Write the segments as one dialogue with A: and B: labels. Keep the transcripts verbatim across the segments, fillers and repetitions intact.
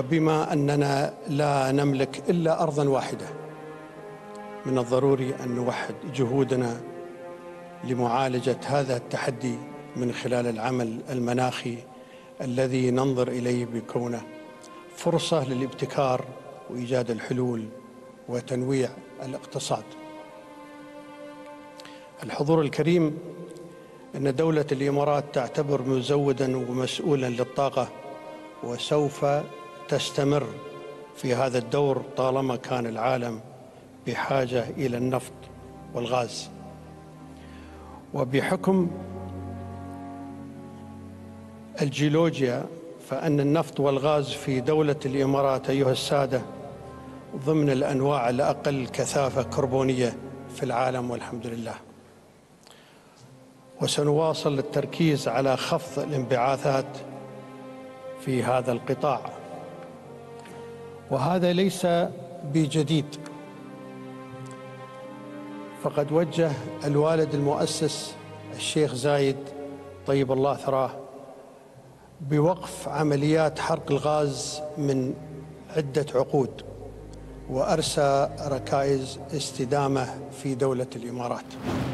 A: وبما أننا لا نملك إلا أرضاً واحدة، من الضروري أن نوحد جهودنا لمعالجة هذا التحدي من خلال العمل المناخي الذي ننظر إليه بكونه فرصة للابتكار وإيجاد الحلول وتنويع الاقتصاد. الحضور الكريم، أن دولة الإمارات تعتبر مزوداً ومسؤولاً للطاقة، وسوف تستمر في هذا الدور طالما كان العالم بحاجة إلى النفط والغاز. وبحكم الجيولوجيا فإن النفط والغاز في دولة الإمارات أيها السادة ضمن الأنواع الأقل كثافة كربونية في العالم والحمد لله. وسنواصل التركيز على خفض الانبعاثات في هذا القطاع، وهذا ليس بجديد، فقد وجه الوالد المؤسس الشيخ زايد طيب الله ثراه بوقف عمليات حرق الغاز من عدة عقود، وأرسى ركائز استدامة في دولة الإمارات.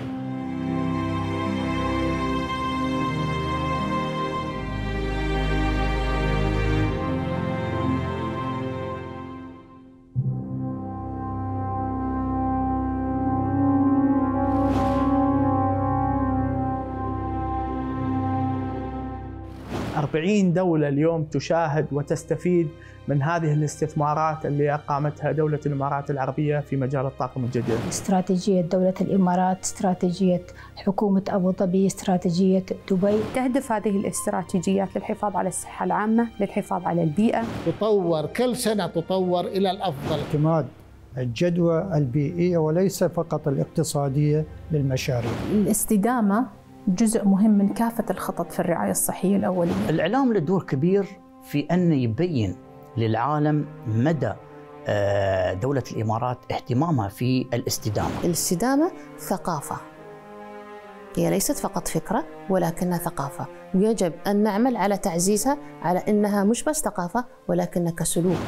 B: أربعين دولة اليوم تشاهد وتستفيد من هذه الاستثمارات اللي أقامتها دولة الإمارات العربية في مجال الطاقة المتجددة.
C: استراتيجية دولة الإمارات، استراتيجية حكومة أبو ظبي، استراتيجية دبي.
D: تهدف هذه الاستراتيجيات للحفاظ على الصحة العامة، للحفاظ على البيئة.
E: تطور كل سنة، تطور إلى الأفضل.
F: اعتماد الجدوى البيئية وليس فقط الاقتصادية للمشاريع.
G: الاستدامة جزء مهم من كافة الخطط في الرعاية الصحية الأولية.
H: الإعلام له دور كبير في أن يبين للعالم مدى دولة الإمارات اهتمامها في الاستدامة.
I: الاستدامة ثقافة، هي ليست فقط فكرة ولكنها ثقافة، ويجب أن نعمل على تعزيزها على أنها مش بس ثقافة ولكنها كسلوك.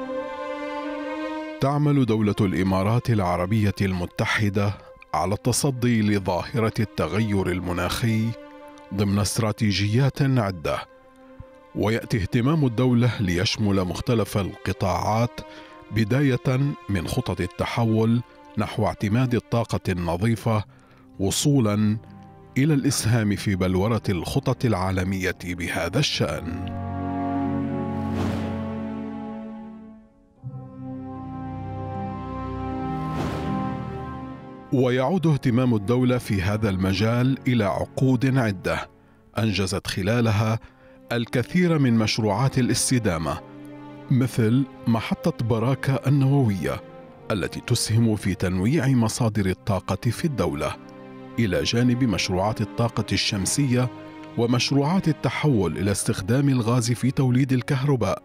J: تعمل دولة الإمارات العربية المتحدة على التصدي لظاهرة التغير المناخي ضمن استراتيجيات عدة، ويأتي اهتمام الدولة ليشمل مختلف القطاعات، بداية من خطط التحول نحو اعتماد الطاقة النظيفة، وصولاً إلى الإسهام في بلورة الخطط العالمية بهذا الشأن. ويعود اهتمام الدولة في هذا المجال إلى عقود عدة أنجزت خلالها الكثير من مشروعات الاستدامة، مثل محطة براكة النووية التي تسهم في تنويع مصادر الطاقة في الدولة، إلى جانب مشروعات الطاقة الشمسية ومشروعات التحول إلى استخدام الغاز في توليد الكهرباء.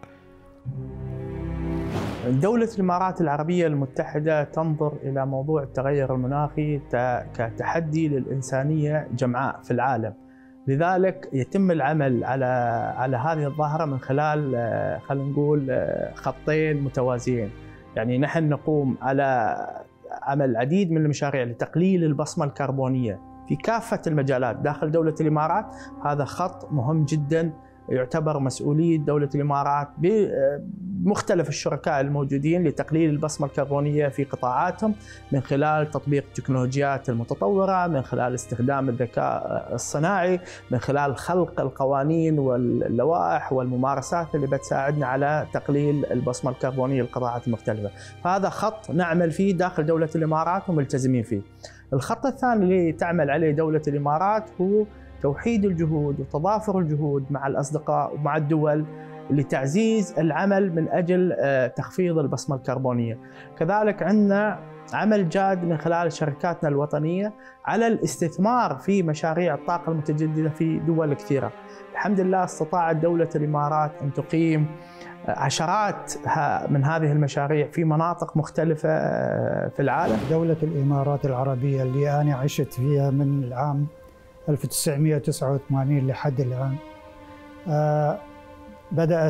B: دولة الإمارات العربية المتحدة تنظر إلى موضوع التغير المناخي كتحدي للإنسانية جمعاء في العالم، لذلك يتم العمل على على هذه الظاهرة من خلال خلينا نقول خطين متوازيين. يعني نحن نقوم على عمل العديد من المشاريع لتقليل البصمة الكربونية في كافة المجالات داخل دولة الإمارات. هذا خط مهم جدا يعتبر مسؤولية دولة الإمارات بمختلف الشركاء الموجودين لتقليل البصمة الكربونية في قطاعاتهم من خلال تطبيق التكنولوجيات المتطورة، من خلال استخدام الذكاء الصناعي، من خلال خلق القوانين واللوائح والممارسات اللي بتساعدنا على تقليل البصمة الكربونية للقطاعات المختلفة. هذا خط نعمل فيه داخل دولة الإمارات وملتزمين فيه. الخط الثاني اللي تعمل عليه دولة الإمارات هو توحيد الجهود وتضافر الجهود مع الأصدقاء ومع الدول لتعزيز العمل من أجل تخفيض البصمة الكربونية. كذلك عندنا عمل جاد من خلال شركاتنا الوطنية على الاستثمار في مشاريع الطاقة المتجددة في دول كثيرة. الحمد لله استطاعت دولة الإمارات أن تقيم عشرات من هذه المشاريع في مناطق مختلفة في العالم.
F: دولة الإمارات العربية اللي أنا عشت فيها من العام ألف وتسعمئة وتسعة وثمانين لحد الآن، آه بدأت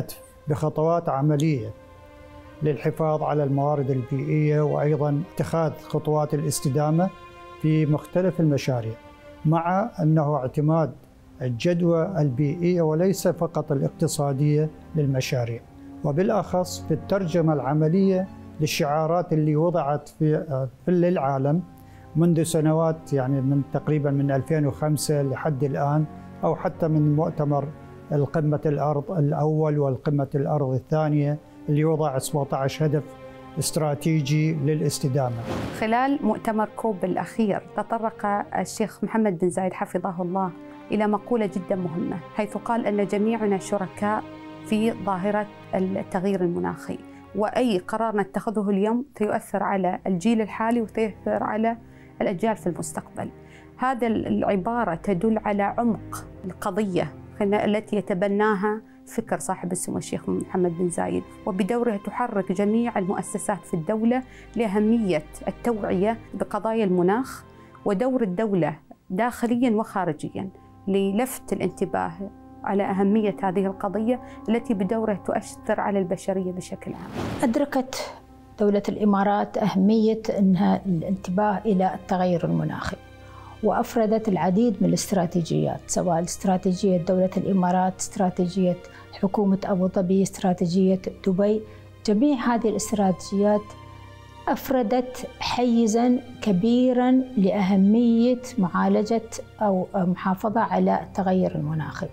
F: بخطوات عملية للحفاظ على الموارد البيئية، وأيضا اتخاذ خطوات الاستدامة في مختلف المشاريع، مع أنه اعتماد الجدوى البيئية وليس فقط الاقتصادية للمشاريع، وبالأخص في الترجمة العملية للشعارات اللي وضعت في في العالم منذ سنوات، يعني من تقريبا من ألفين وخمسة لحد الآن، أو حتى من مؤتمر القمة الأرض الأول والقمة الأرض الثانية اللي وضع سبعة عشر هدف استراتيجي للاستدامة.
D: خلال مؤتمر كوب الأخير تطرق الشيخ محمد بن زايد حفظه الله إلى مقولة جدا مهمة، حيث قال أن جميعنا شركاء في ظاهرة التغيير المناخي، وأي قرار نتخذه اليوم سيؤثر على الجيل الحالي وسيؤثر على الأجيال في المستقبل. هذا العبارة تدل على عمق القضية التي يتبناها فكر صاحب السمو الشيخ محمد بن زايد، وبدورها تحرك جميع المؤسسات في الدولة لأهمية التوعية بقضايا المناخ، ودور الدولة داخليا وخارجيا للفت الانتباه على أهمية هذه القضية التي بدورها تؤثر على البشرية بشكل عام.
C: أدركت دولة الإمارات أهمية أنها الانتباه إلى التغير المناخي، وأفردت العديد من الاستراتيجيات، سواء استراتيجية دولة الإمارات، استراتيجية حكومة أبو ظبي، استراتيجية دبي. جميع هذه الاستراتيجيات أفردت حيزاً كبيراً لأهمية معالجة أو محافظة على التغير المناخي،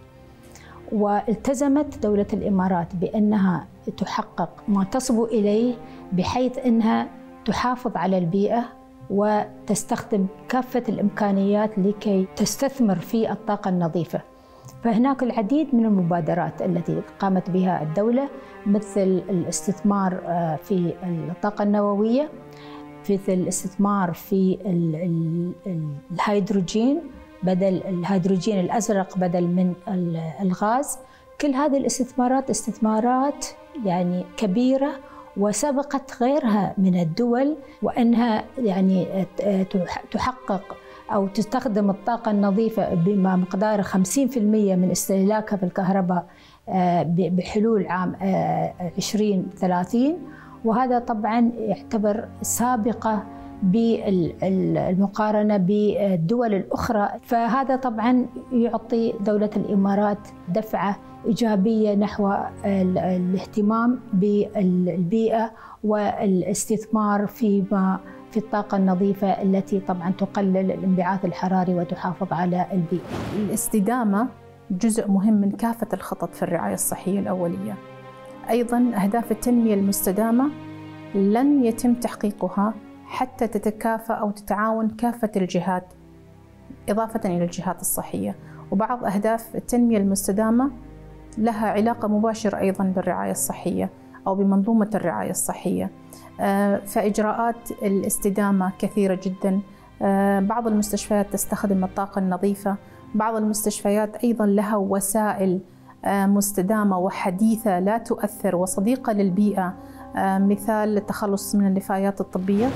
C: والتزمت دولة الإمارات بأنها تحقق ما تصبو إليه، بحيث أنها تحافظ على البيئة وتستخدم كافة الإمكانيات لكي تستثمر في الطاقة النظيفة. فهناك العديد من المبادرات التي قامت بها الدولة، مثل الاستثمار في الطاقة النووية، مثل الاستثمار في الهيدروجين بدل الهيدروجين الأزرق بدل من الغاز. كل هذه الاستثمارات استثمارات يعني كبيرة، وسبقت غيرها من الدول، وأنها يعني تحقق أو تستخدم الطاقة النظيفة بما مقدار خمسين بالمئة من استهلاكها في الكهرباء بحلول عام عشرين ثلاثين، وهذا طبعا يعتبر سابقة بالمقارنة بالدول الأخرى. فهذا طبعا يعطي دولة الإمارات دفعة إيجابية نحو الاهتمام بالبيئة والاستثمار فيما في الطاقة النظيفة التي طبعا تقلل الانبعاث الحراري وتحافظ على البيئة.
G: الاستدامة جزء مهم من كافة الخطط في الرعاية الصحية الأولية. أيضا أهداف التنمية المستدامة لن يتم تحقيقها حتى تتكافأ أو تتعاون كافة الجهات إضافة إلى الجهات الصحية، وبعض أهداف التنمية المستدامة لها علاقة مباشرة أيضا بالرعاية الصحية أو بمنظومة الرعاية الصحية. فإجراءات الاستدامة كثيرة جدا. بعض المستشفيات تستخدم الطاقة النظيفة، بعض المستشفيات أيضا لها وسائل مستدامة وحديثة لا تؤثر وصديقة للبيئة، مثال التخلص من النفايات الطبية.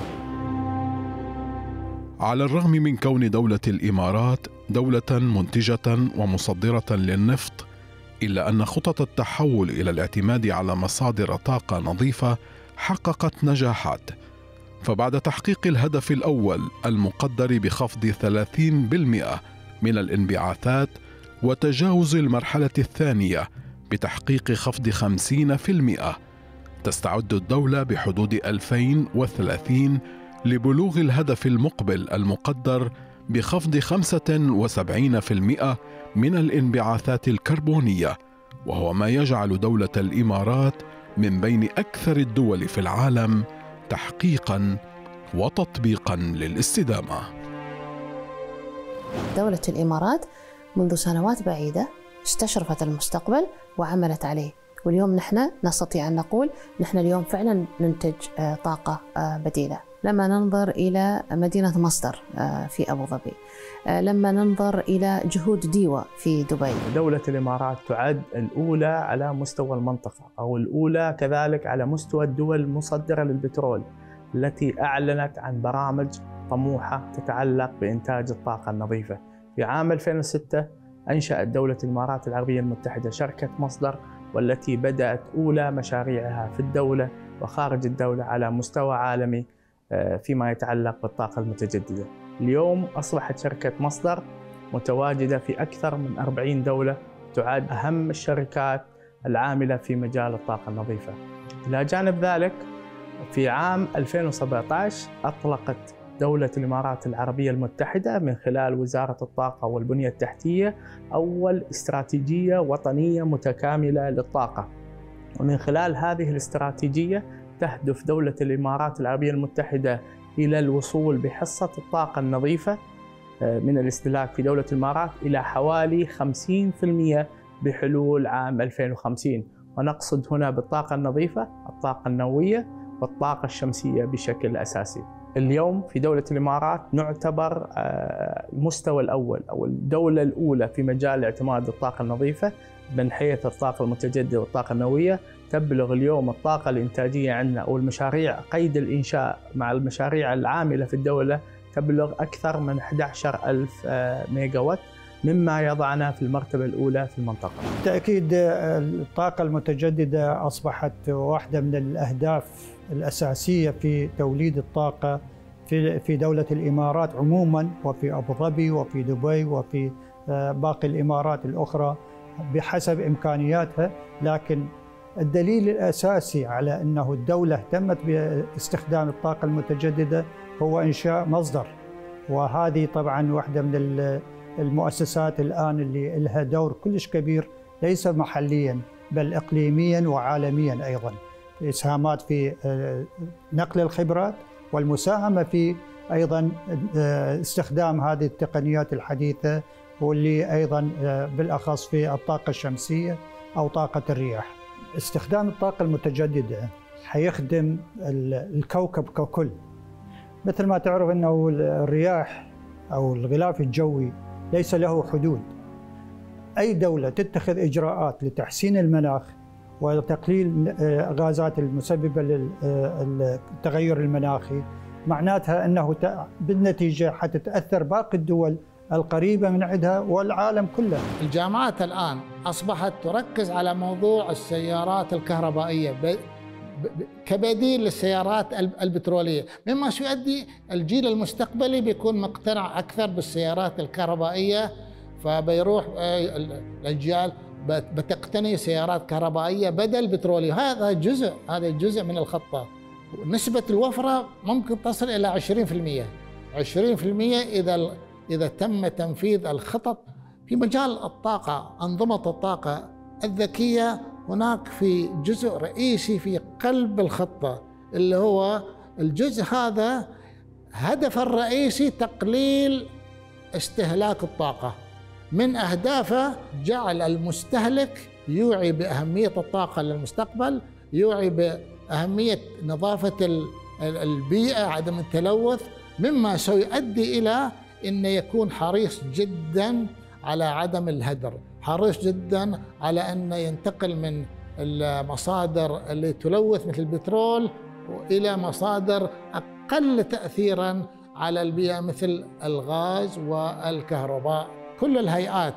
J: على الرغم من كون دولة الإمارات دولة منتجة ومصدرة للنفط، إلا أن خطط التحول إلى الاعتماد على مصادر طاقة نظيفة حققت نجاحات. فبعد تحقيق الهدف الأول المقدر بخفض ثلاثين بالمئة من الانبعاثات، وتجاوز المرحلة الثانية بتحقيق خفض خمسين بالمئة، تستعد الدولة بحدود ألفين وثلاثين لبلوغ الهدف المقبل المقدر بخفض خمسة وسبعين بالمئة من الانبعاثات الكربونية، وهو ما يجعل دولة الإمارات من بين أكثر الدول في العالم تحقيقاً وتطبيقاً للاستدامة.
I: دولة الإمارات منذ سنوات بعيدة استشرفت المستقبل وعملت عليه، واليوم نحن نستطيع أن نقول نحن اليوم فعلا ننتج طاقة بديلة. لما ننظر إلى مدينة مصدر في أبو ظبي، لما ننظر إلى جهود ديوة في دبي.
B: دولة الإمارات تعد الأولى على مستوى المنطقة، أو الأولى كذلك على مستوى الدول المصدرة للبترول التي أعلنت عن برامج طموحة تتعلق بإنتاج الطاقة النظيفة. في عام ألفين وستة أنشأت دولة الإمارات العربية المتحدة شركة مصدر والتي بدأت أولى مشاريعها في الدولة وخارج الدولة على مستوى عالمي فيما يتعلق بالطاقة المتجددة. اليوم أصبحت شركة مصدر متواجدة في أكثر من أربعين دولة، تعد أهم الشركات العاملة في مجال الطاقة النظيفة. إلى جانب ذلك في عام ألفين وسبعة عشر أطلقت دولة الإمارات العربية المتحدة من خلال وزارة الطاقة والبنية التحتية أول استراتيجية وطنية متكاملة للطاقة، ومن خلال هذه الاستراتيجية تهدف دولة الإمارات العربية المتحدة إلى الوصول بحصة الطاقة النظيفة من الاستهلاك في دولة الإمارات إلى حوالي خمسين بالمئة بحلول عام ألفين وخمسين، ونقصد هنا بالطاقة النظيفة الطاقة النووية والطاقة الشمسية بشكل أساسي. اليوم في دولة الإمارات نعتبر المستوى الأول أو الدولة الأولى في مجال اعتماد الطاقة النظيفة من حيث الطاقة المتجددة والطاقة النووية. تبلغ اليوم الطاقة الإنتاجية عندنا أو المشاريع قيد الإنشاء مع المشاريع العاملة في الدولة تبلغ أكثر من أحد عشر ألف ميجا وات، مما يضعنا في المرتبة الأولى في المنطقة.
F: بالتأكيد الطاقة المتجددة أصبحت واحدة من الأهداف الأساسية في توليد الطاقة في في دولة الإمارات عموما، وفي أبو ظبي وفي دبي وفي باقي الإمارات الأخرى بحسب إمكانياتها. لكن الدليل الأساسي على أنه الدولة اهتمت باستخدام الطاقة المتجددة هو إنشاء مصدر، وهذه طبعا واحدة من المؤسسات الآن اللي لها دور كلش كبير ليس محليا بل إقليميا وعالميا أيضا، إسهامات في نقل الخبرات والمساهمة في أيضا استخدام هذه التقنيات الحديثة، واللي أيضا بالأخص في الطاقة الشمسية أو طاقة الرياح. استخدام الطاقة المتجددة حيخدم الكوكب ككل. مثل ما تعرف أنه الرياح أو الغلاف الجوي ليس له حدود. أي دولة تتخذ إجراءات لتحسين المناخ وتقليل غازات المسببة للتغير المناخي معناتها أنه بالنتيجة حتتأثر باقي الدول القريبة من عندها والعالم كله.
E: الجامعات الآن أصبحت تركز على موضوع السيارات الكهربائية كبديل للسيارات البترولية، مما سيؤدي الجيل المستقبلي بيكون مقتنع أكثر بالسيارات الكهربائية، فبيروح الأجيال بتقتني سيارات كهربائية بدل بترولية. هذا جزء هذا جزء من الخطة. نسبة الوفرة ممكن تصل إلى عشرين بالمئة عشرين بالمئة إذا إذا تم تنفيذ الخطط في مجال الطاقة. أنظمة الطاقة الذكية هناك في جزء رئيسي في قلب الخطة، اللي هو الجزء هذا هدف الرئيسي تقليل استهلاك الطاقة. من أهدافه جعل المستهلك يوعي بأهمية الطاقة للمستقبل، يوعي بأهمية نظافة البيئة، عدم التلوث، مما سيؤدي إلى أن يكون حريص جدا على عدم الهدر، حريص جدا على أن ينتقل من المصادر اللي تلوث مثل البترول إلى مصادر أقل تأثيرا على البيئة مثل الغاز والكهرباء. كل الهيئات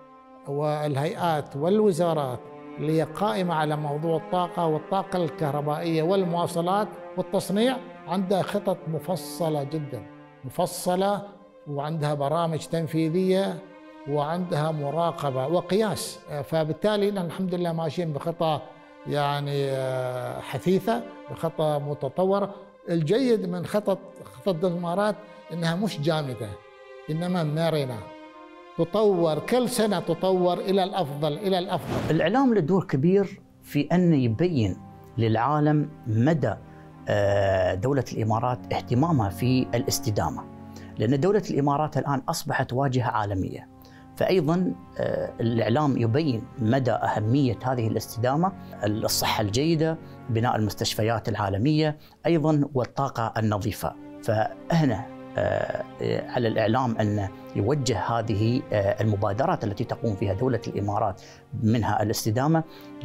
E: والهيئات والوزارات اللي هي قائمة على موضوع الطاقة والطاقة الكهربائية والمواصلات والتصنيع عندها خطط مفصلة جدا مفصلة، وعندها برامج تنفيذية وعندها مراقبة وقياس. فبالتالي نحن الحمد لله ماشيين بخطة يعني حثيثة، بخطة متطورة. الجيد من خطط خطط الإمارات إنها مش جامدة إنما مرنة، تطور كل سنة تطور إلى الأفضل إلى الأفضل.
H: الإعلام له دور كبير في أن يبين للعالم مدى دولة الإمارات اهتمامها في الاستدامة، لأن دولة الإمارات الآن أصبحت واجهة عالمية، فأيضا الإعلام يبين مدى أهمية هذه الاستدامة، الصحة الجيدة، بناء المستشفيات العالمية أيضا، والطاقة النظيفة. فهنا على الإعلام أن يوجه هذه المبادرات التي تقوم فيها دولة الإمارات منها الاستدامة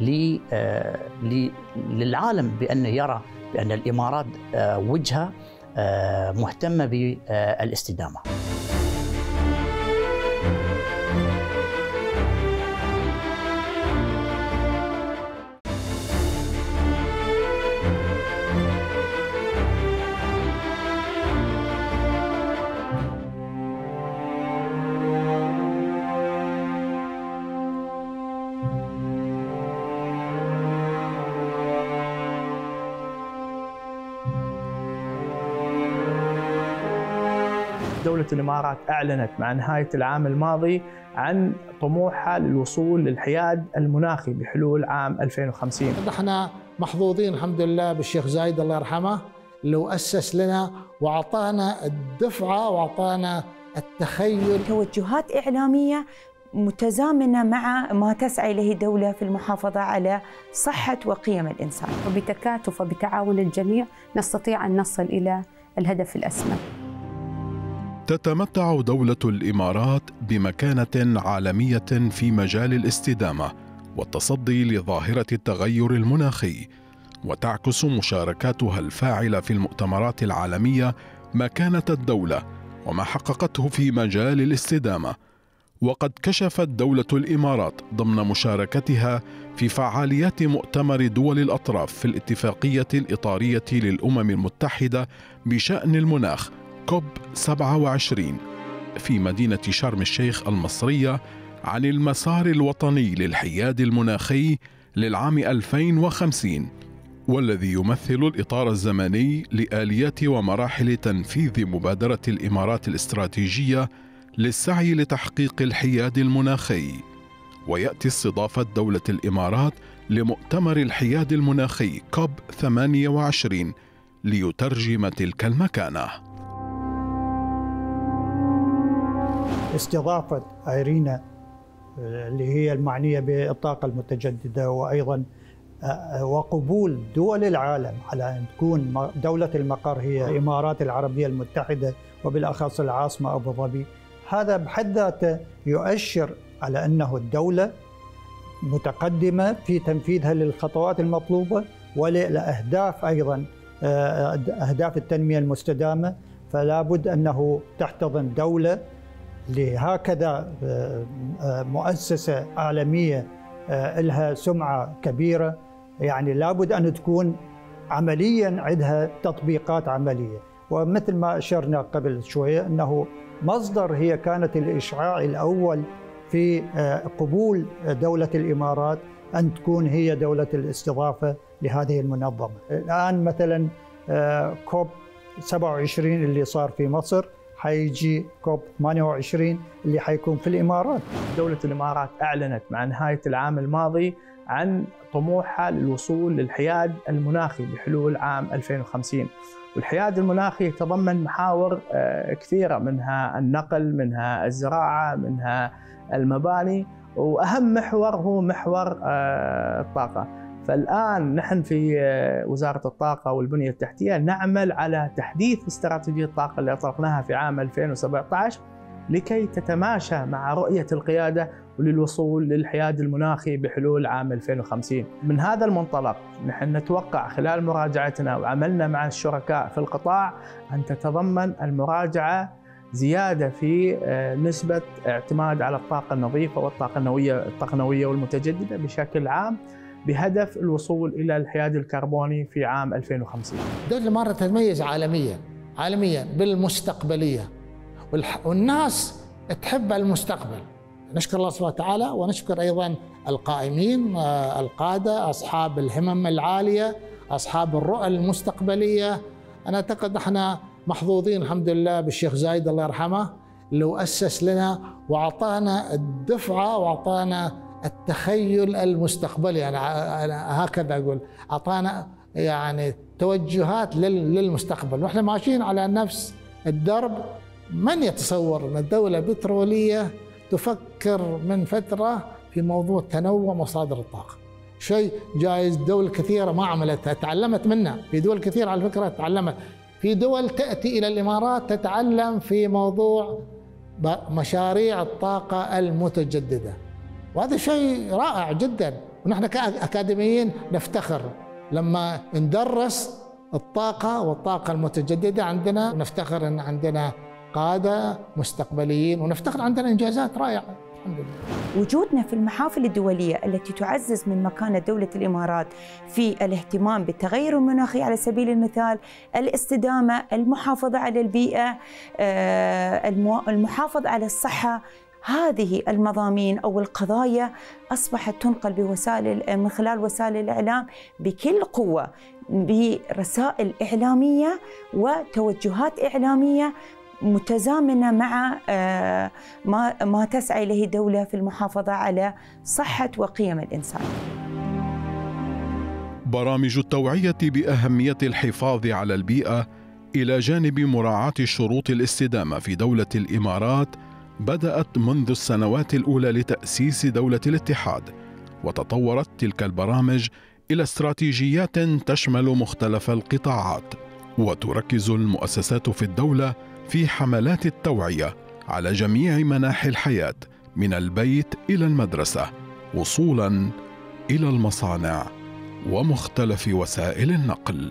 H: للعالم، بأن يرى بأن الإمارات وجهة مهتمة بالاستدامة.
B: دولة الإمارات أعلنت مع نهاية العام الماضي عن طموحها للوصول للحياد المناخي بحلول عام ألفين وخمسين.
E: نحن محظوظين الحمد لله بالشيخ زايد الله يرحمه اللي أسس لنا وأعطانا الدفعة وأعطانا التخيل.
K: توجهات إعلامية متزامنة مع ما تسعى إليه الدولة في المحافظة على صحة وقيم الإنسان.
D: وبتكاتف وبتعاون الجميع نستطيع أن نصل إلى الهدف الأسمى.
J: تتمتع دولة الإمارات بمكانة عالمية في مجال الاستدامة والتصدي لظاهرة التغير المناخي، وتعكس مشاركاتها الفاعلة في المؤتمرات العالمية مكانة الدولة وما حققته في مجال الاستدامة. وقد كشفت دولة الإمارات ضمن مشاركتها في فعاليات مؤتمر دول الأطراف في الاتفاقية الإطارية للأمم المتحدة بشأن المناخ كوب سبعة وعشرين في مدينة شرم الشيخ المصرية عن المسار الوطني للحياد المناخي للعام ألفين وخمسين، والذي يمثل الإطار الزمني لآليات ومراحل تنفيذ مبادرة الإمارات الاستراتيجية للسعي لتحقيق الحياد المناخي. ويأتي استضافة دولة الإمارات لمؤتمر الحياد المناخي كوب ثمانية وعشرين ليترجم تلك المكانة.
F: استضافة ايرينا اللي هي المعنية بالطاقة المتجددة، وأيضا وقبول دول العالم على أن تكون دولة المقر هي الإمارات العربية المتحدة وبالأخص العاصمة أبو ظبي، هذا بحد ذاته يؤشر على أنه الدولة متقدمة في تنفيذها للخطوات المطلوبة ولأهداف أيضا أهداف التنمية المستدامة. فلا بد أنه تحتضن دولة لهكذا مؤسسة عالمية لها سمعة كبيرة، يعني لابد أن تكون عمليا عندها تطبيقات عملية. ومثل ما أشرنا قبل شوية أنه مصدر هي كانت الإشعاع الأول في قبول دولة الإمارات أن تكون هي دولة الاستضافة لهذه المنظمة. الآن مثلا كوب سبعة وعشرين اللي صار في مصر، حيجي كوب ثمانية وعشرين اللي حيكون في الإمارات.
B: دولة الإمارات أعلنت مع نهاية العام الماضي عن طموحها للوصول للحياد المناخي بحلول عام ألفين وخمسين. والحياد المناخي يتضمن محاور كثيرة، منها النقل، منها الزراعة، منها المباني، وأهم محور هو محور الطاقة. فالآن نحن في وزارة الطاقة والبنية التحتية نعمل على تحديث استراتيجية الطاقة اللي أطلقناها في عام ألفين وسبعة عشر لكي تتماشى مع رؤية القيادة وللوصول للحياد المناخي بحلول عام ألفين وخمسين. من هذا المنطلق نحن نتوقع خلال مراجعتنا وعملنا مع الشركاء في القطاع أن تتضمن المراجعة زيادة في نسبة اعتماد على الطاقة النظيفة والطاقة النووية الطاقة النووية والمتجددة بشكل عام، بهدف الوصول إلى الحياد الكربوني في عام ألفين وخمسين.
E: دولة الإمارات تتميز عالميا عالميا بالمستقبلية، والناس تحب المستقبل. نشكر الله سبحانه وتعالى، ونشكر أيضا القائمين القادة أصحاب الهمم العالية أصحاب الرؤى المستقبلية. أنا أعتقد نحن محظوظين الحمد لله بالشيخ زايد الله يرحمه اللي أسس لنا وأعطانا الدفعة وأعطانا التخيل المستقبلي. يعني هكذا أقول، أعطانا يعني توجهات للمستقبل، ونحن ماشيين على نفس الدرب. من يتصور أن الدولة بترولية تفكر من فترة في موضوع تنوع مصادر الطاقة؟ شيء جائز. دول كثيرة ما عملتها، تعلمت منها. في دول كثيرة على فكرة تعلمت، في دول تأتي إلى الإمارات تتعلم في موضوع مشاريع الطاقة المتجددة، وهذا شيء رائع جدا. ونحن كأكاديميين نفتخر لما ندرس الطاقة والطاقة المتجددة عندنا، نفتخر أن عندنا قادة مستقبليين، ونفتخر عندنا إنجازات رائعة الحمد لله.
K: وجودنا في المحافل الدولية التي تعزز من مكانة دولة الإمارات في الاهتمام بالتغير المناخي على سبيل المثال، الاستدامة، المحافظة على البيئة، المحافظة على الصحة، هذه المضامين أو القضايا أصبحت تنقل بوسائل من خلال وسائل الإعلام بكل قوة، برسائل إعلامية وتوجهات إعلامية متزامنة مع ما ما تسعى إليه الدولة في المحافظة على صحة وقيم الإنسان.
J: برامج التوعية بأهمية الحفاظ على البيئة إلى جانب مراعاة شروط الاستدامة في دولة الإمارات بدأت منذ السنوات الأولى لتأسيس دولة الاتحاد، وتطورت تلك البرامج إلى استراتيجيات تشمل مختلف القطاعات، وتركز المؤسسات في الدولة في حملات التوعية على جميع مناحي الحياة من البيت إلى المدرسة وصولاً إلى المصانع ومختلف وسائل النقل.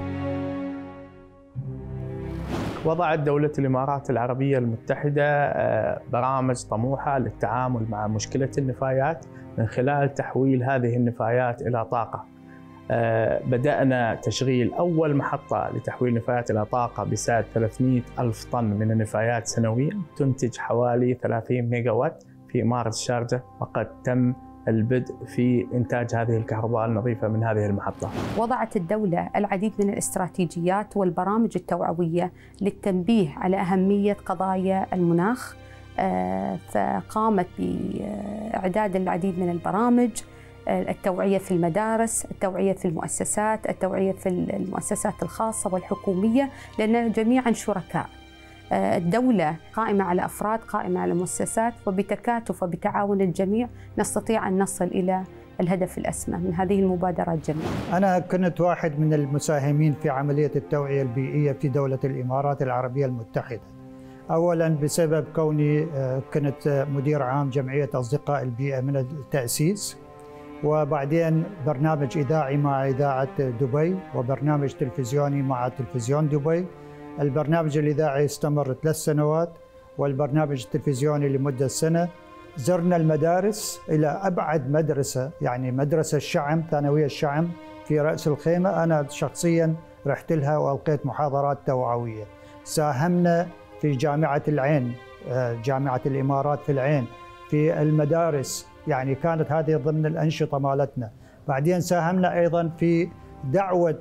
B: وضعت دولة الإمارات العربية المتحدة برامج طموحة للتعامل مع مشكلة النفايات من خلال تحويل هذه النفايات إلى طاقة. بدأنا تشغيل أول محطة لتحويل النفايات إلى طاقة بسعة ثلاثمئة ألف طن من النفايات سنوياً، تنتج حوالي ثلاثين ميجا وات في إمارة الشارجة، وقد تم البدء في إنتاج هذه الكهرباء النظيفة من هذه المحطة.
D: وضعت الدولة العديد من الاستراتيجيات والبرامج التوعوية للتنبيه على أهمية قضايا المناخ، فقامت بإعداد العديد من البرامج، التوعية في المدارس، التوعية في المؤسسات، التوعية في المؤسسات الخاصة والحكومية، لأننا جميعا شركاء. الدولة قائمة على أفراد، قائمة على مؤسسات، وبتكاتف وبتعاون الجميع نستطيع أن نصل إلى الهدف الأسمى من هذه المبادرات جميعا.
F: أنا كنت واحد من المساهمين في عملية التوعية البيئية في دولة الإمارات العربية المتحدة. أولاً بسبب كوني كنت مدير عام جمعية أصدقاء البيئة من التأسيس، وبعدين برنامج إذاعي مع إذاعة دبي، وبرنامج تلفزيوني مع تلفزيون دبي. البرنامج الإذاعي استمر ثلاث سنوات، والبرنامج التلفزيوني لمدة سنة. زرنا المدارس إلى أبعد مدرسة، يعني مدرسة الشعم، ثانوية الشعم في رأس الخيمة، أنا شخصياً رحت لها وألقيت محاضرات توعوية. ساهمنا في جامعة العين، جامعة الإمارات في العين، في المدارس، يعني كانت هذه ضمن الأنشطة مالتنا. بعدين ساهمنا أيضاً في دعوة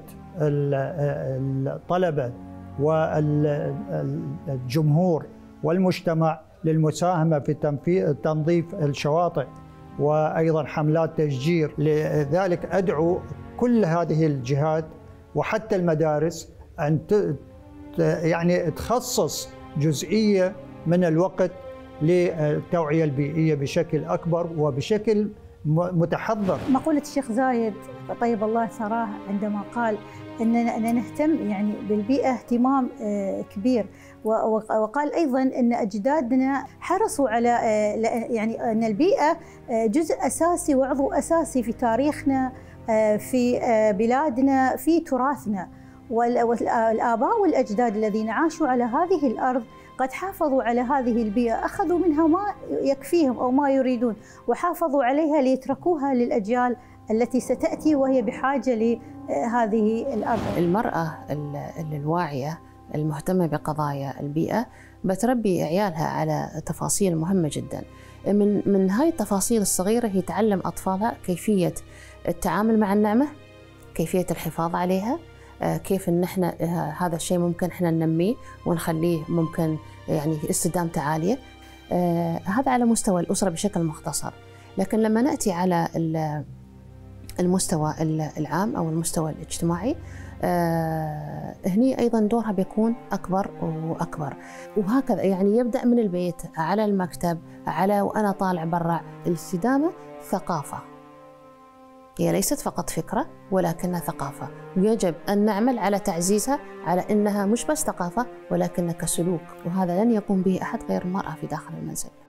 F: الطلبة والجمهور والمجتمع للمساهمة في تنظيف الشواطئ، وأيضاً حملات تشجير. لذلك أدعو كل هذه الجهات وحتى المدارس أن يعني تخصص جزئية من الوقت للتوعية البيئية بشكل أكبر وبشكل متحضر.
C: مقولة الشيخ زايد طيب الله ثراه عندما قال أننا نهتم يعني بالبيئة اهتمام كبير، وقال أيضاً أن أجدادنا حرصوا على يعني أن البيئة جزء أساسي وعضو أساسي في تاريخنا، في بلادنا، في تراثنا. والآباء والأجداد الذين عاشوا على هذه الأرض قد حافظوا على هذه البيئة، أخذوا منها ما يكفيهم أو ما يريدون وحافظوا عليها ليتركوها للأجيال التي ستأتي وهي بحاجة لهذه الأرض.
I: المرأة الواعية المهتمة بقضايا البيئة بتربي عيالها على تفاصيل مهمة جدا. من من هاي التفاصيل الصغيرة هي تعلم أطفالها كيفية التعامل مع النعمة، كيفية الحفاظ عليها، كيف ان احنا هذا الشيء ممكن احنا ننميه ونخليه ممكن يعني استدامته عاليه. آه هذا على مستوى الاسره بشكل مختصر. لكن لما ناتي على المستوى العام او المستوى الاجتماعي، آه هني ايضا دورها بيكون اكبر واكبر. وهكذا يعني يبدا من البيت، على المكتب، على وانا طالع برا. الاستدامه ثقافه، هي ليست فقط فكرة ولكنها ثقافة، ويجب أن نعمل على تعزيزها على أنها مش بس ثقافة ولكنها كسلوك، وهذا لن يقوم به أحد غير المرأة في داخل المنزل.